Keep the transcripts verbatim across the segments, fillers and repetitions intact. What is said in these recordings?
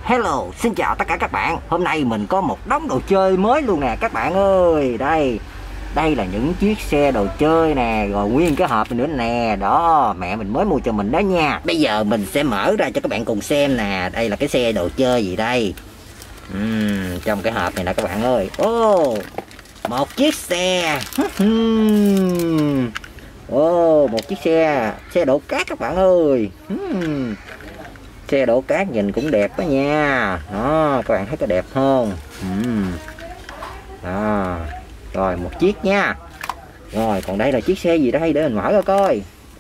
Hello, xin chào tất cả các bạn. Hôm nay mình có một đống đồ chơi mới luôn nè các bạn ơi. Đây, đây là những chiếc xe đồ chơi nè, rồi nguyên cái hộp nữa nè. Đó, mẹ mình mới mua cho mình đó nha. Bây giờ mình sẽ mở ra cho các bạn cùng xem nè. Đây là cái xe đồ chơi gì đây? uhm, Trong cái hộp này nè các bạn ơi. Ô, oh, một chiếc xe. Ô, oh, một chiếc xe Xe đổ cát các bạn ơi. uhm. Xe đổ cát nhìn cũng đẹp đó nha. Đó, các bạn thấy có đẹp không? uhm. Đó. Rồi một chiếc nha. Rồi còn đây là chiếc xe gì đây, để mình mở ra coi.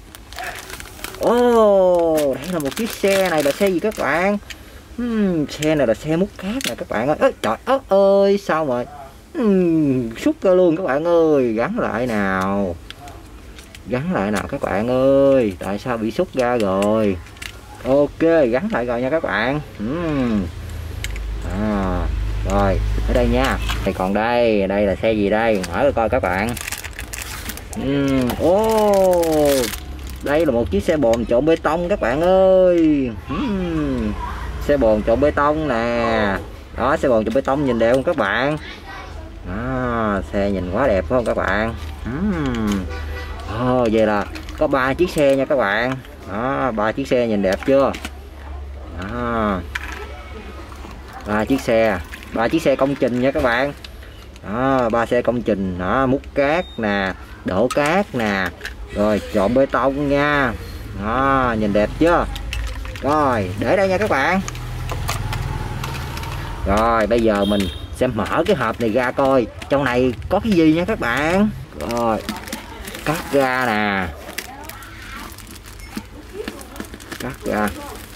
Ồ, oh, đây là một chiếc xe. Này là xe gì các bạn? uhm, Xe này là xe múc cát nè các bạn ơi. Ê, trời ơi ơi, sao mà uhm, xúc ra luôn các bạn ơi. Gắn lại nào. Gắn lại nào các bạn ơi. Tại sao bị xúc ra rồi? Ok, gắn lại rồi nha các bạn. uhm. à, Rồi, ở đây nha. Thì còn đây, đây là xe gì đây? Mở ra coi các bạn. uhm. oh, Đây là một chiếc xe bồn trộn bê tông các bạn ơi. uhm. Xe bồn trộn bê tông nè. Đó, xe bồn trộn bê tông nhìn đẹp không các bạn? Đó, xe nhìn quá đẹp phải không các bạn? uhm. oh, Vậy là có ba chiếc xe nha các bạn. Đó, ba chiếc xe nhìn đẹp chưa? Đó, ba chiếc xe, ba chiếc xe công trình nha các bạn. Đó, ba xe công trình. Đó, múc cát nè, đổ cát nè, rồi trộn bê tông nha. Đó, nhìn đẹp chưa? Rồi, để đây nha các bạn. Rồi, bây giờ mình sẽ mở cái hộp này ra coi trong này có cái gì nha các bạn. Rồi, cắt ra nè. Cắt ra.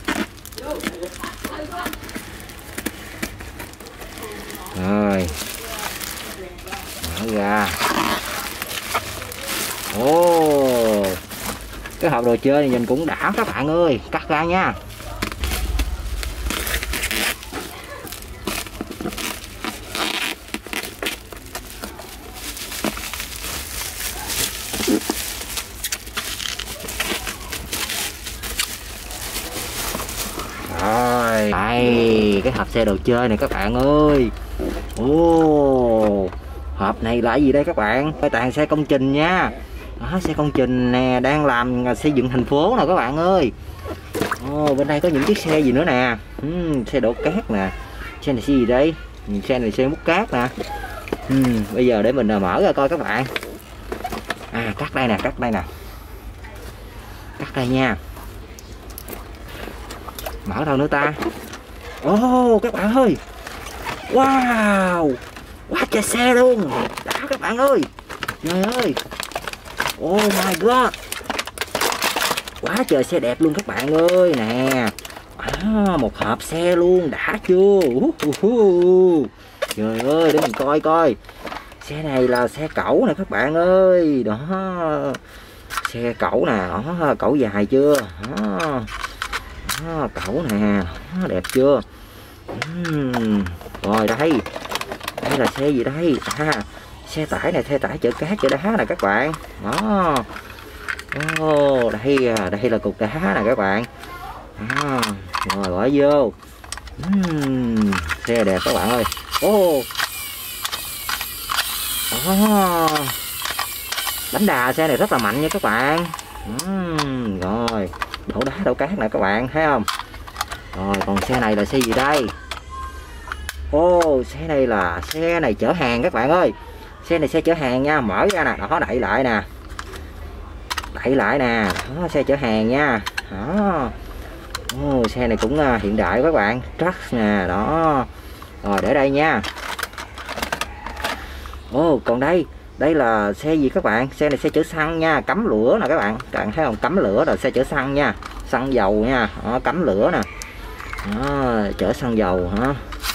Rồi, mở ra. Ồ, cái hộp đồ chơi này nhìn cũng đã các bạn ơi. Cắt ra nha. Rồi, đây, cái hộp xe đồ chơi này các bạn ơi. Ồ, hộp này là gì đây các bạn? Toàn xe công trình nha. Đó, xe công trình nè, đang làm xây dựng thành phố nè các bạn ơi. Ồ, bên đây có những chiếc xe gì nữa nè. uhm, Xe đổ cát nè. Xe này xe gì đây? Xe này xe múc cát nè. uhm, Bây giờ để mình mở ra coi các bạn. À, cắt đây nè, cắt đây nè. Cắt đây nha. Mở đâu nữa ta? Ồ, oh, các bạn ơi. Wow, quá trời xe luôn. Đã các bạn ơi. Trời ơi. Oh my god. Quá trời xe đẹp luôn các bạn ơi nè. À, một hộp xe luôn, đã chưa? Uh, uh, uh. Trời ơi, để mình coi coi. Xe này là xe cẩu nè các bạn ơi. Đó. Xe cẩu nè, đó, cẩu dài chưa? Đó. Đó, cẩu nè. Đó, đẹp chưa? Uhm. Rồi đây. Đây là xe gì đây? À, xe tải này, xe tải chở cát chở đá nè các bạn. Đó. Oh, đây đây là cục đá nè các bạn. À, rồi bỏ vô. uhm, Xe đẹp các bạn ơi. Oh. Oh. Đánh đà xe này rất là mạnh nha các bạn. uhm, Rồi đổ đá đổ cát nè các bạn thấy không? Rồi còn xe này là xe gì đây? Ô, oh, xe này là xe này chở hàng các bạn ơi. Xe này xe chở hàng nha, mở ra nè, đó, đậy lại nè. Đậy lại nè, đó, xe chở hàng nha. Đó. Ô, oh, xe này cũng uh, hiện đại các bạn. Truck nè, đó. Rồi để đây nha. Ô, oh, còn đây, đây là xe gì các bạn? Xe này xe chở xăng nha, cắm lửa nè các bạn. Các bạn thấy không? Cắm lửa rồi, xe chở xăng nha. Xăng dầu nha, đó, cắm lửa nè. Đó, chở xăng dầu hả?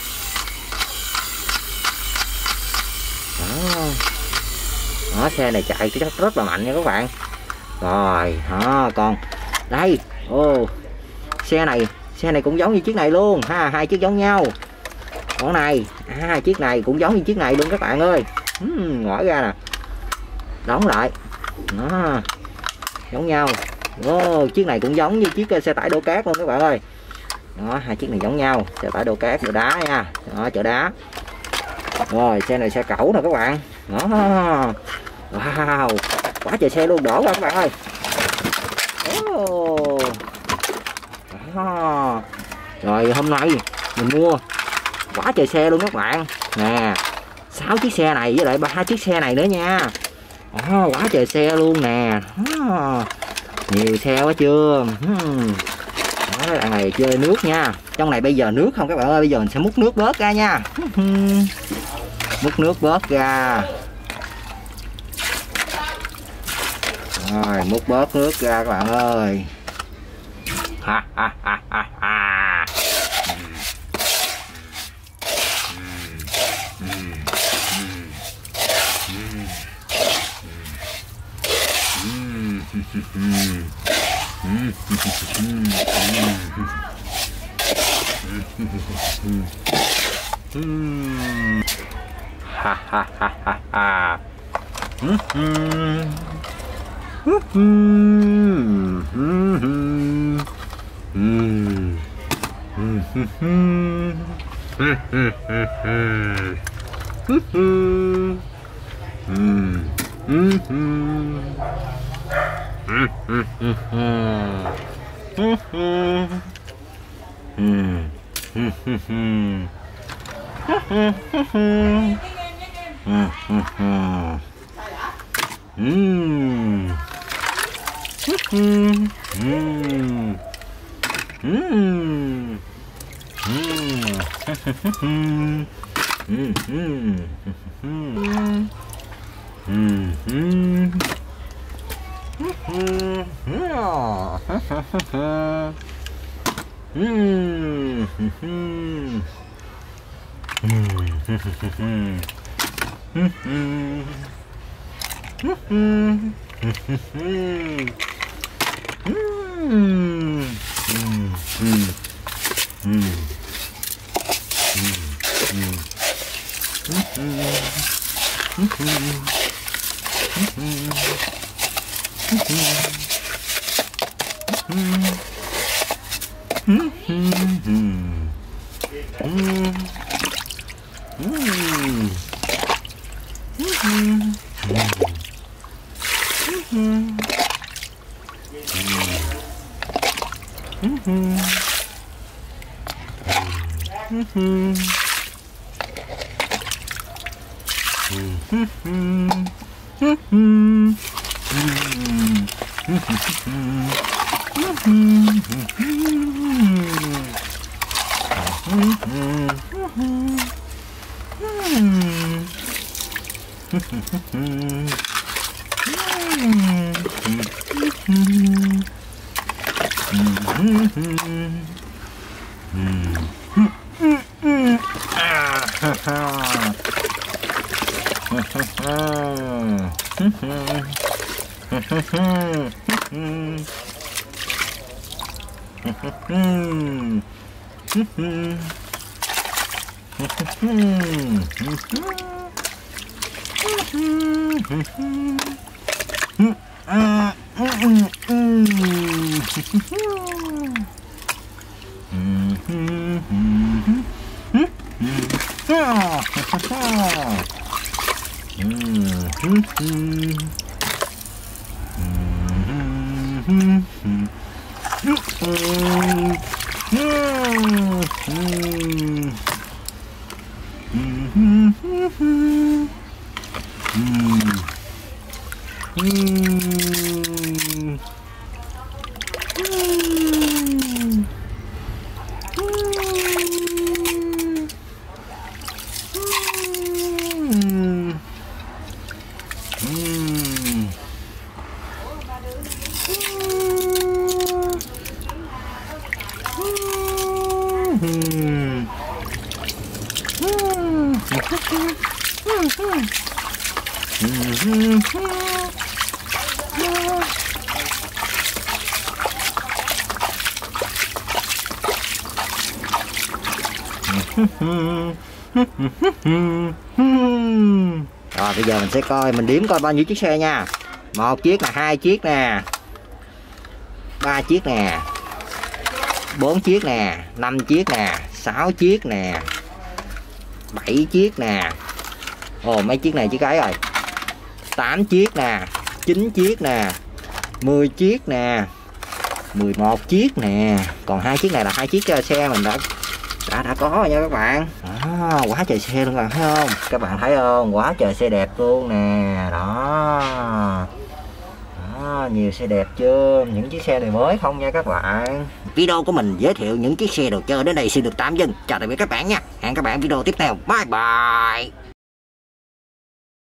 Đó. Đó, xe này chạy rất rất là mạnh nha các bạn. Rồi, đó, còn đây, ô, xe này, xe này cũng giống như chiếc này luôn ha, hai chiếc giống nhau. Con này, à, chiếc này cũng giống như chiếc này luôn các bạn ơi. uhm, Mở ra nè, đóng lại, đó, giống nhau. Ô, chiếc này cũng giống như chiếc xe tải đổ cát luôn các bạn ơi. Đó, hai chiếc này giống nhau. Xe tải đổ cát, đổ đá nha. Đó, chở đá. Rồi, xe này xe cẩu nè các bạn. Đó. Wow, quá trời xe luôn, đổ ra các bạn ơi. Oh. Đó. Rồi hôm nay mình mua quá trời xe luôn các bạn. Nè, sáu chiếc xe này với lại ba chiếc xe này nữa nha. Đó, quá trời xe luôn nè. Đó. Nhiều xe quá chưa. Đó, cái này chơi nước nha. Trong này bây giờ nước không các bạn ơi, bây giờ mình sẽ múc nước bớt ra nha. Múc nước bớt ra. Rồi, múc bớt nước ra các bạn ơi. Ha ha ha ha ha. Ha ha ha ha ha. Rồi bây giờ mình sẽ coi, mình đếm coi bao nhiêu chiếc xe nha. Một chiếc là hai chiếc nè, ba chiếc nè, bốn chiếc nè, năm chiếc nè, sáu chiếc nè, bảy chiếc nè. Ồ, mấy chiếc này chiếc cái rồi. tám chiếc nè, chín chiếc nè, mười chiếc nè, mười một chiếc nè. Còn hai chiếc này là hai chiếc xe mình đã đã đã có rồi nha các bạn. Đó, quá trời xe luôn, các bạn thấy không? Các bạn thấy không? Quá trời xe đẹp luôn nè. Đó. Đó, nhiều xe đẹp chưa? Những chiếc xe này mới không nha các bạn. Video của mình giới thiệu những chiếc xe đồ chơi đến đây xin được tạm dừng. Chào tạm biệt các bạn nha. Hẹn các bạn video tiếp theo. Bye bye.